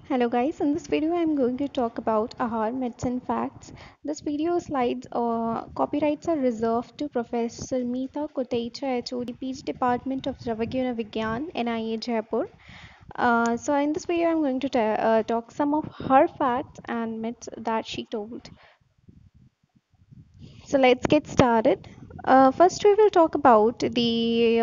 Hello guys, in this video I am going to talk about Ahar medicine facts. This video slides copyrights are reserved to Professor Meeta Kotecha, HOD PG Department of Ravaguna Vigyan, NIA Jaipur. So in this video I'm going to talk some of her facts and myths that she told. So let's get started. First we will talk about the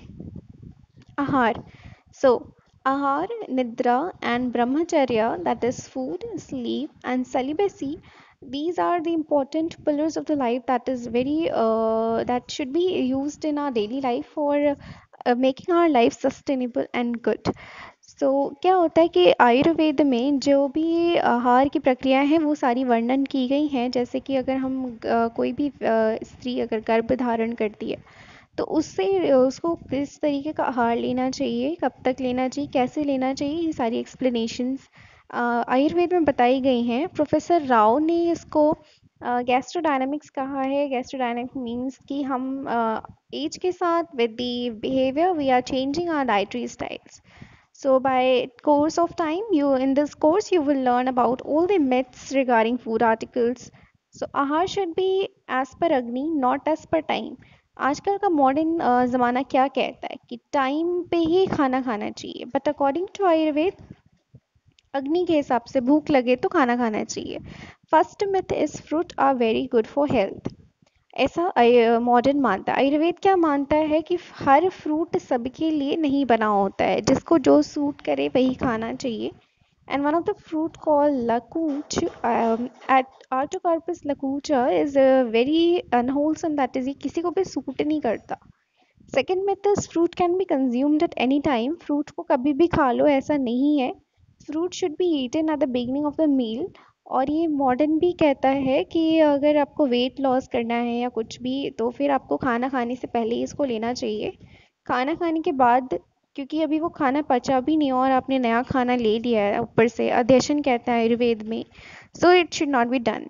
Ahar. So, Ahar, Nidra, and Brahmacharya, that is food, sleep, and celibacy, these are the important pillars of the life that is very that should be used in our daily life for making our life sustainable and good. So क्या होता है कि आयुर्वेद में जो भी आहार की प्रक्रियाएं हैं वो सारी वर्णन की गई हैं, जैसे कि अगर हम कोई भी स्त्री अगर गर्भ धारण करती है तो उससे उसको किस तरीके का आहार लेना चाहिए, कब तक लेना चाहिए, कैसे लेना चाहिए, ये सारी एक्सप्लेनेशंस आयुर्वेद में बताई गई हैं। प्रोफेसर राव ने इसको गैस्ट्रोडायनामिक्स कहा है। गैस्ट्रोडायनामिक्स मीन्स कि हम एज के साथ with the behaviour we are changing our dietary styles. So by course of time, you in this course you will learn about all the myths regarding food articles. So आहार should be as per Agni, not as per time. आजकल का modern ज़माना क्या कहता है कि time पे ही खाना खाना चाहिए, बट अकॉर्डिंग टू आयुर्वेद अग्नि के हिसाब से भूख लगे तो खाना खाना चाहिए. First myth is fruit are very good for health. ऐसा मॉडर्न मानता है. आयुर्वेद क्या मानता है कि हर फ्रूट सबके लिए नहीं बना होता है, जिसको जो सूट करे वही खाना चाहिए. And one of the fruit called lakuch, at Artocarpus lakucha is very unwholesome. That is, ये किसी को भी सूट नहीं करता. Second myth is fruit can be consumed at any time. Fruit को कभी भी खा लो ऐसा नहीं है. Fruit should be eaten at the beginning of the meal. और ये मॉडर्न भी कहता है कि अगर आपको वेट लॉस करना है या कुछ भी तो फिर आपको खाना खाने से पहले ही इसको लेना चाहिए. खाना खाने के बाद, क्योंकि अभी वो खाना पचा भी नहीं और आपने नया खाना ले लिया है ऊपर से, अध्यशन कहता है आयुर्वेद में, so it should not be done.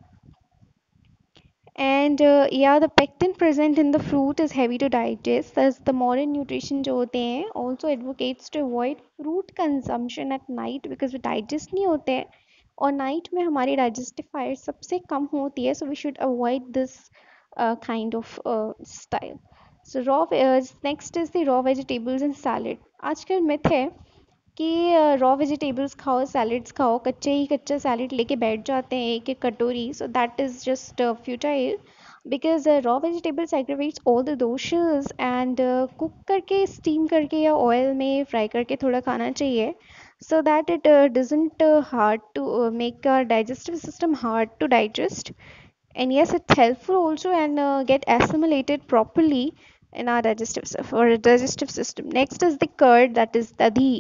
And yeah, the pectin present in the fruit is heavy to digest. Thus, the modern nutrition जो होते हैं also advocates to avoid fruit consumption at night because वो digest नहीं होते हैं और night में हमारी digestive fire सबसे कम होती है, so we should avoid this kind of style. So next is the raw vegetables and salad. आजकल myth है कि रॉ वेजिटेबल्स खाओ, सैलड्स खाओ, कच्चे ही कच्चा सैलड लेके बैठ जाते हैं एक एक कटोरी. So that is just futile because raw vegetables aggravates all the doshas. And cook करके, स्टीम करके या ऑयल में फ्राई करके थोड़ा खाना चाहिए, so that it doesn't hard to make our digestive system hard to digest. And yes, it's helpful also and get assimilated properly in our digestive system. Next is the curd, that is dadi.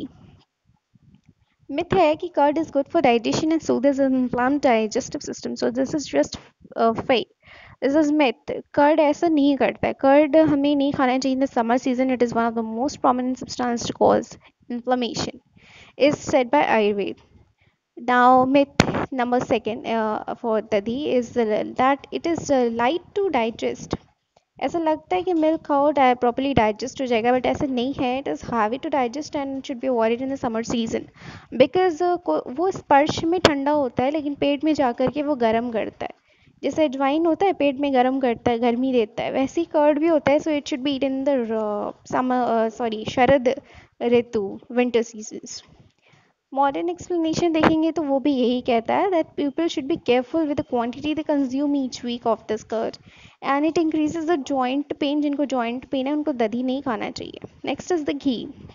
Myth है कि curd is good for digestion and soothes an inflamed digestive system. So this is just fake. This is myth. Curd ऐसा नहीं करता है. Curd हमें नहीं खाना चाहिए in the summer season. It is one of the most prominent substance to cause inflammation is said by Ayurveda. Now myth number second for Dadi is that it is light to digest. ऐसा लगता है कि milk खाओ properly digest हो जाएगा, but ऐसा नहीं है. It is heavy to digest and should be avoided in the summer season because वो स्पर्श में ठंडा होता है लेकिन पेट में जा कर के वो गर्म करता है. जैसे अजवाइन होता है पेट में गर्म करता है, गर्मी देता है, वैसे ही कर्ड भी होता है. So it should be eat in the summer, sorry, शरद ऋतु, विंटर सीजन्स. मॉडर्न एक्सप्लेनेशन देखेंगे तो वो भी यही कहता है that people should be careful with the quantity they consume each week of this curd and it increases the joint pain. जिनको जॉइंट पेन है उनको दही नहीं खाना चाहिए. Next is the ghee.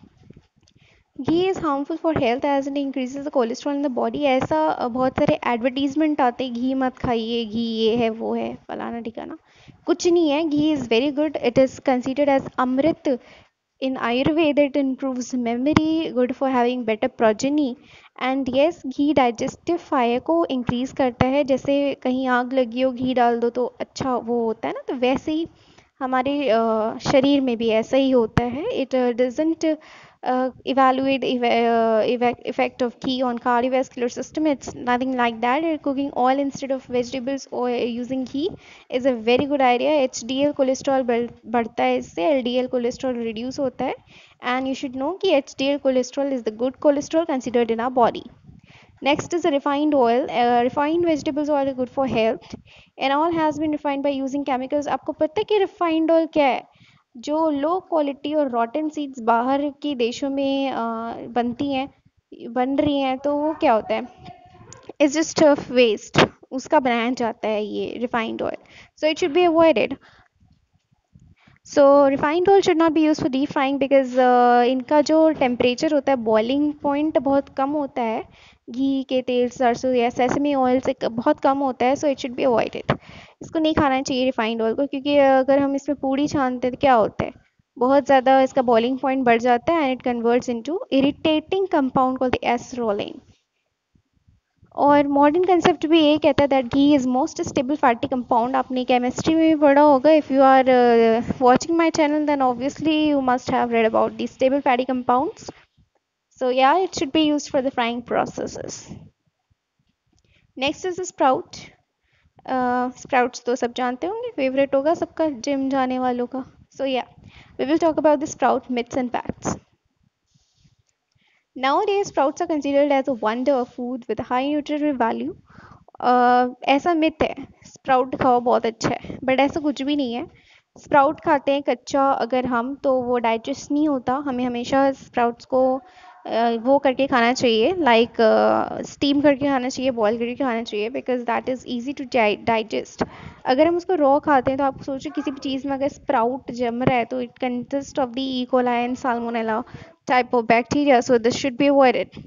Ghee is harmful for health as it increases the cholesterol in the body. ऐसा बहुत सारे एडवर्टीजमेंट आते हैं, घी मत खाइए, घी ये है वो है फलाना ठिकाना. कुछ नहीं है. Ghee is very good. It is considered as amrit. In Ayurveda, it improves memory, good for having better progeny. And yes, ghee digestive fire को increase करता है. जैसे कहीं आग लगी हो, घी डाल दो तो अच्छा वो होता है ना, तो वैसे ही हमारे शरीर में भी ऐसा ही होता है. It doesn't evaluate effect of ghee on cardiovascular system. It's nothing like that. Cooking oil instead of vegetables or using ghee is a very good idea. HDL cholesterol बढ़ता है इससे, LDL कोलेस्ट्रॉल रिड्यूस होता है. And you should know कि HDL cholesterol is the good cholesterol considered in our body. Next is a refined oil. Refined vegetables oil are good for health and all has been refined by using chemicals. आपको पता है कि refined oil क्या है? जो low quality और रॉटन seeds बाहर के देशों में बनती हैं, बन रही हैं, तो वो क्या होता है? इट्स जस्ट वेस्ट, उसका बनाया जाता है ये refined oil, so it should be avoided. So refined oil should not be use for deep frying because इनका जो टेम्परेचर होता है, बॉइलिंग पॉइंट बहुत कम होता है घी के तेल, सरसों या सेसमी ऑयल से बहुत कम होता है, so it should be avoided. इसको नहीं खाना चाहिए रिफाइंड ऑयल को, क्योंकि अगर हम इसमें पूड़ी छानते हैं तो क्या होता है, बहुत ज़्यादा इसका बॉइलिंग पॉइंट बढ़ जाता है and it converts into irritating compound called acrolein. और मॉडर्न कंसेप्ट भी यही कहता है that ghee is most stable fatty compound. आपने केमिस्ट्री में भी पढ़ा होगा. If you are watching my channel then obviously you must have read about these stable fatty compounds. So yeah, it should be used for the frying processes. Next is the sprout. Sprouts तो सब जानते होंगे, favourite होगा सबका gym जाने वालों का. So yeah, we will talk about the sprout myths and facts. Nowadays, sprouts are considered as a wonder food with a high nutritional value. ऐसा मिथ है स्प्राउट खाओ बहुत अच्छा है, बट ऐसा कुछ भी नहीं है. स्प्राउट खाते हैं कच्चा अगर हम, तो वो डाइजेस्ट नहीं होता. हमें हमेशा स्प्राउट्स को वो करके खाना चाहिए, लाइक स्टीम करके खाना चाहिए, बॉईल करके खाना चाहिए, because that is easy to digest. अगर हम उसको रॉ खाते हैं तो आप सोचो किसी भी चीज़ में अगर स्प्राउट जम रहा है तो it consist of the E coli and salmonella type of bacteria, so this should be avoided.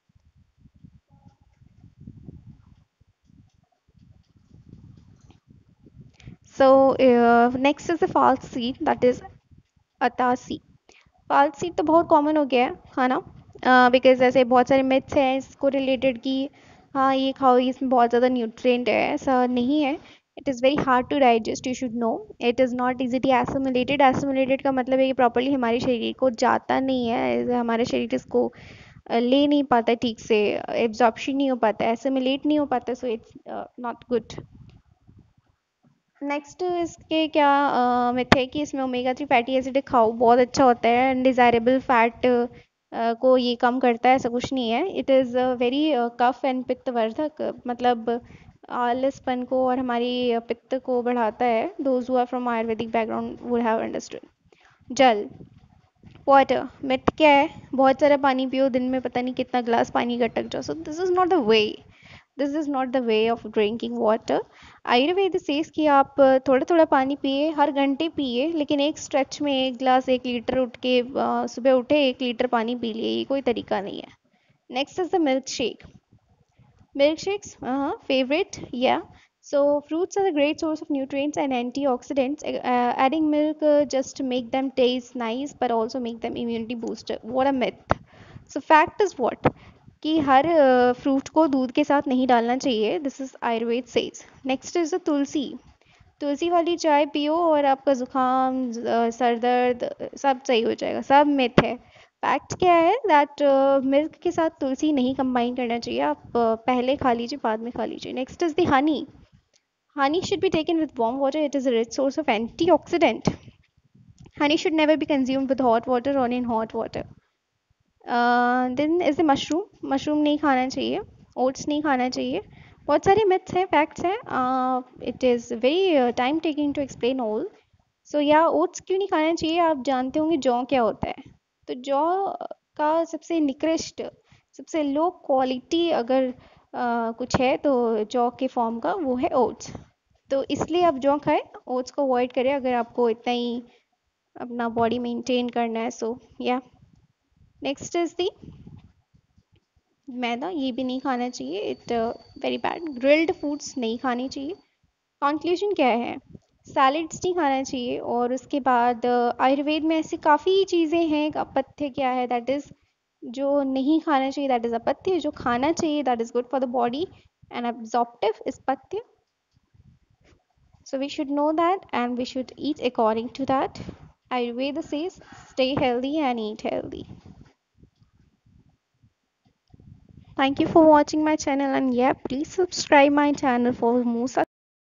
So next is the false seed, that is atasi. false seed तो बहुत कॉमन हो गया है खाना, बिकॉज ऐसे बहुत सारे मिथ्स हैं इसको रिलेटेड कि हाँ ये खाओ इसमें बहुत ज़्यादा न्यूट्रिएंट है, ऐसा नहीं है. It is very hard to digest, you should know. It is not easily assimilated. Assimilated का मतलब है कि प्रॉपरली हमारे शरीर को जाता नहीं है, हमारे शरीर इसको ले नहीं पाता ठीक से, एब्जॉर्प्शन नहीं हो पाता, एसिमुलेट नहीं हो पाता, so it's not good. Next इसके क्या मिथ है कि इसमें ओमेगा 3 फैटी एसिड खाओ बहुत अच्छा होता है, अनडिज़ायरेबल फैट को ये कम करता है, ऐसा कुछ नहीं है. It is very kapha and pittavardhak, मतलब आलसपन को और हमारी पित्त को बढ़ाता है. Those who are from Ayurvedic background would have understood. जल, वाटर मिथ क्या है, बहुत सारा पानी पियो, दिन में पता नहीं कितना गिलास पानी का टक जाओ. So this is not the way, this is not the way of drinking water. Ayurveda says कि आप थोड़ा थोड़ा पानी पिए, हर घंटे पिए, लेकिन एक स्ट्रेच में एक गिलास 1 लीटर उठ के सुबह उठे 1 लीटर पानी पी लिए, ये कोई तरीका नहीं है. Next is the milk shake. Milkshakes, favorite, yeah. So fruits are a great source of nutrients and antioxidants. Adding milk just to make them taste nice, but also make them immunity booster. What a myth. So fact is what? कि हर fruit को दूध के साथ नहीं डालना चाहिए. This is Ayurveda says. Next is the tulsi. तुलसी वाली चाय पियो और आपका जुकाम, सर दर्द सब सही हो जाएगा. सब मिथ है. फैक्ट क्या है दैट मिल्क के साथ तुलसी नहीं कंबाइन करना चाहिए. आप पहले खा लीजिए, बाद में खा लीजिए. Next is the honey. Honey should be taken with warm water. It is a rich source of antioxidant. Honey should never be consumed with hot water or in hot water. Then is the mushroom. Mushroom नहीं खाना चाहिए, oats नहीं खाना चाहिए. बहुत सारे myths हैं, facts हैं. It is very time taking to explain all. So या ओट्स क्यों नहीं खाना चाहिए, आप जानते होंगे जौ क्या होता है. तो जौ का सबसे निकृष्ट, सबसे लो क्वालिटी अगर कुछ है तो जौ के फॉर्म का वो है ओट्स. तो इसलिए आप जौ खाएं, ओट्स को अवॉइड करें अगर आपको इतना ही अपना बॉडी मेंटेन करना है. सो या नेक्स्ट इज दी मैदा. ये भी नहीं खाना चाहिए, it very bad. Grilled foods नहीं खाने चाहिए. कंक्लूजन क्या है, सैलड्स नहीं खाना चाहिए. और उसके बाद आयुर्वेद में ऐसी काफ़ी चीज़ें हैं. अपथ्य क्या है, दैट इज़ जो नहीं खाना चाहिए, दैट इज़ अपथ्य. जो खाना चाहिए that is good for the body, and absorptive is pathya. So we should know that and we should eat according to that. Ayurveda says stay healthy and eat healthy. Thank you for watching my channel, and yeah, please subscribe my channel for more such